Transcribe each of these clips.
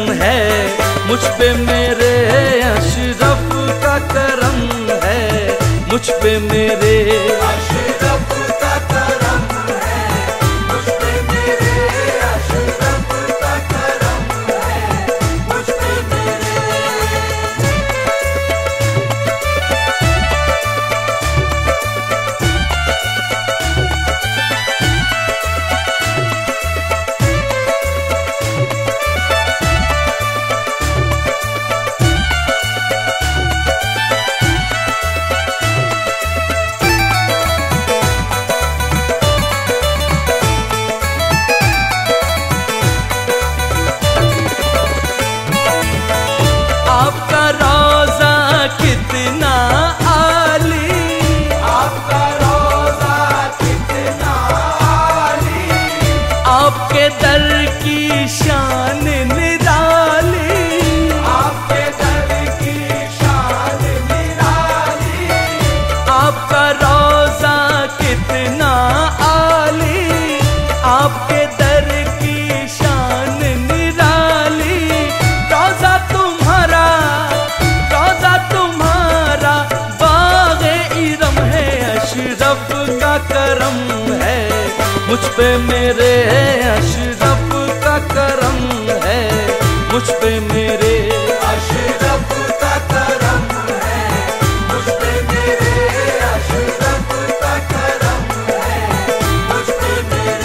है, मुझ पे मेरे अशरफ का करम है, मुझ पे मेरे अशरफ का करम है, मुझ पे मेरे अशरफ का करम है, मुझ पे मेरे। आपका रोजा कितना आली, आपका रोजा कितना आली, आपके दर की शान निराली, आपके दर की शान निराली, आपका रोजा कितना आली, आपके दर की शान निराली। रोजा तुम्हारा, रोजा तुम्हारा बाग़े इरम है, अशरफ का करम है, मुझ पे मेरे अशरफ का करम है, मुझ पे मेरे अशरफ का करम है, मुझ पे मेरे अशरफ का करम है, मुझ पे मेरे।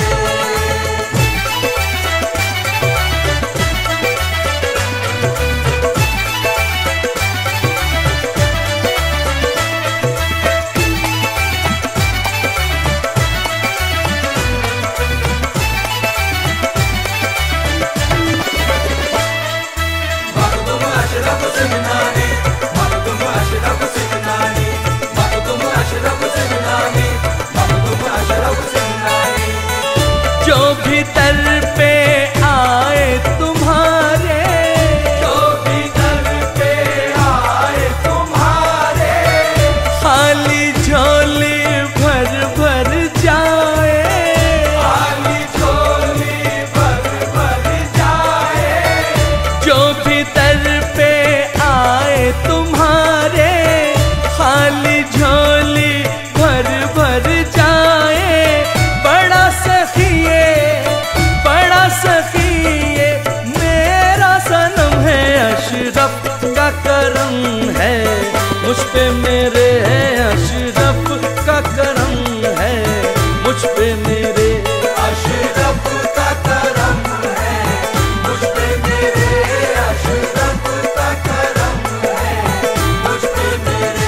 मखदूम अशरफ सिगनानी, मखदूम अशरफ सिगनानी, मखदूम अशरफ सिगनानी, मखदूम अशरफ सिगनानी। जो भी दर पे आए तुम्हारे, जो भी दर पे आए तुम्हारे, खाली झोली भर भर जाए, खाली झोली भर भर जाए। जो भी दर पे आए तुम्हारे, खाली झोली भर भर जाए। बड़ा सखिए, बड़ा सखिए मेरा सनम है, अशरफ का करम है, मुझ पे मेरे अशरफ का करम है, मुझ पे मेरे अशरफ का करम है, मुझ पे मेरे अशरफ का करम है, मुझ पे मेरे।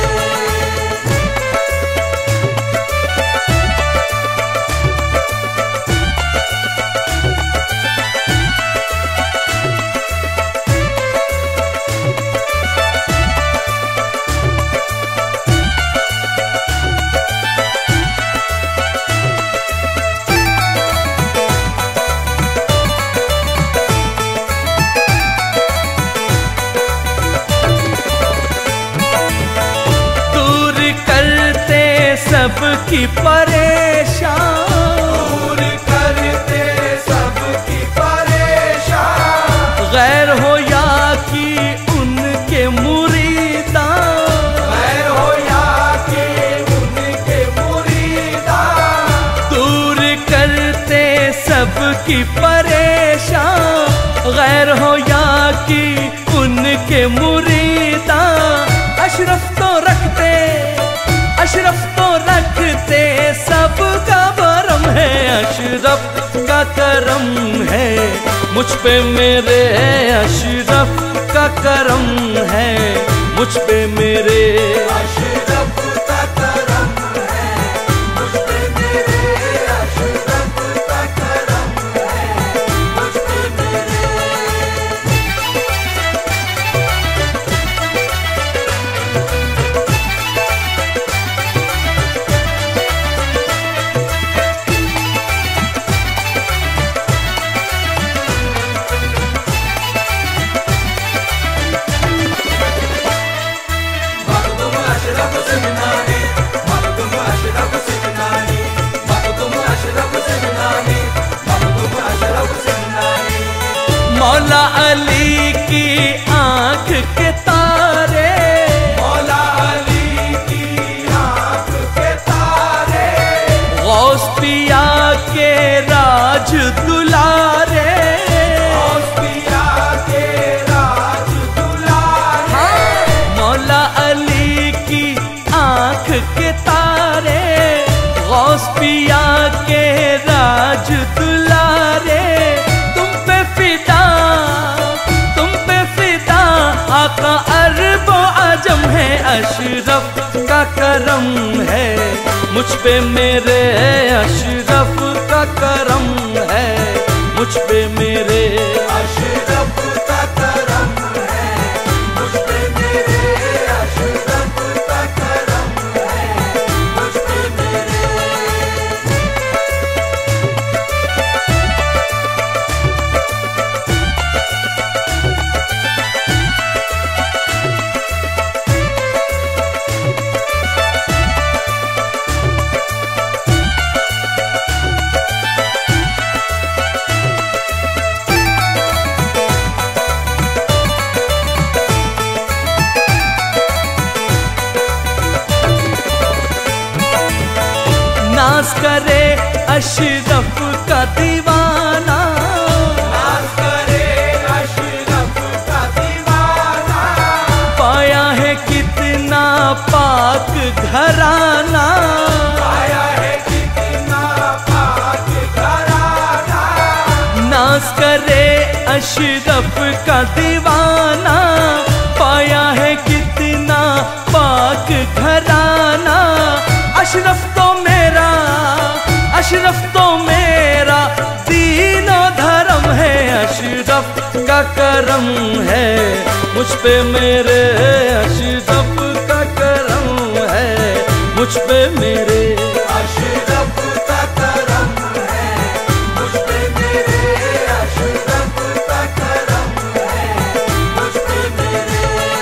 दूर करते सबकी परेशान, दूर करते सबकी परेशान, गैर हो या कि उनके मुरीदा, गैर हो या कि उनके मुरीदा। दूर करते सबकी परेशान, गैर हो या कि उनके मुरीदा। अशरफ तो रखते, अशरफ तो रखते सबका भरम है, अशरफ का करम है, मुझ पे मेरे अशरफ का करम है, मुझ पे मेरे अशरफ का करम है, मुझ पे मेरे अशरफ का करम है, मुझ पे मेरे। मखदूम अशरफ सिगनानी, मखदूम अशरफ सिगनानी, मखदूम अशरफ सिगनानी, मखदूम अशरफ सिगनानी। मौला अली अशरफ का करम है, मुझ पे मेरे अशरफ का करम है, मुझ पे मेरे अशरफ का करम है, मुझ पे मेरे अशरफ का करम है, मुझ पे मेरे। नाज करे अशरफ का दीवाना, नाज करे अशरफ का दीवाना, पाया है कितना पाक घराना, पाया है कितना पाक घराना। नाज करे अशरफ का दीवाना, पाया है कितना पाक घराना। अशरफ तो मेरा, अशरफ तो मेरा दीनो धर्म है, अशरफ का करम है, मुझ पे मेरे अशरफ का करम है, मुझ पे मेरे अशरफ का करम है, मुझ पे मेरे अशरफ का करम है, मुझ पे मेरे।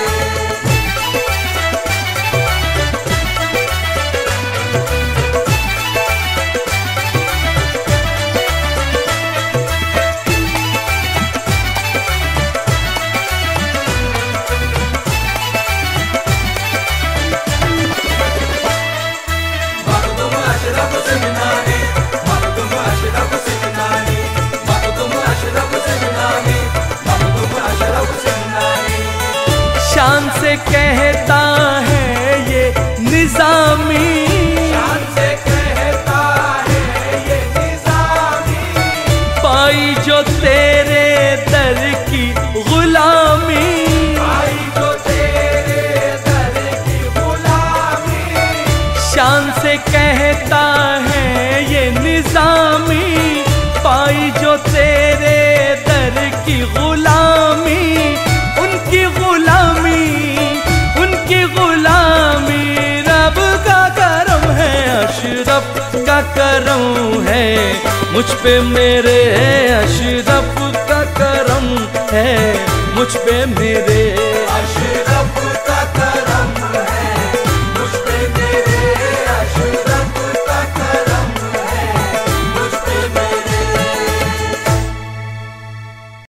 मखदूम अशरफ सिगनानी, मखदूम अशरफ सिगनानी, मखदूम अशरफ सिगनानी, मखदूम अशरफ सिगनानी। शान से कहता है ये निजामी, शान से कहता है ये निजामी, पाई जो तेरे दर की गुलामी, आई जो तेरे दर की गुलामी। शान से कहता है ये निजामी, पाई जो तेरे दर की गुलामी। उनकी गुलामी, उनकी गुलामी रब का करम है, अशरफ का करम है, मुझ पे मेरे अशरफ का करम है, मुझ पे मेरे